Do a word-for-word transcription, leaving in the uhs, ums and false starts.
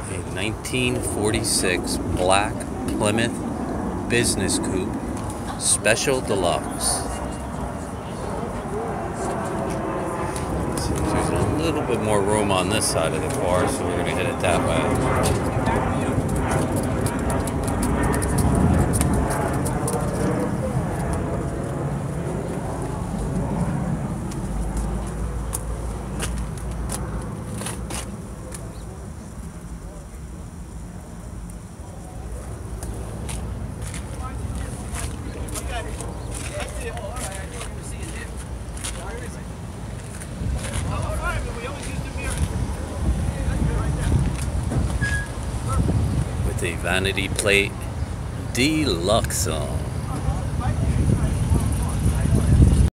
A nineteen forty-six black Plymouth Business Coupe Special Deluxe. There's a little bit more room on this side of the car, so we're going to hit it that way. With a vanity plate deluxe on.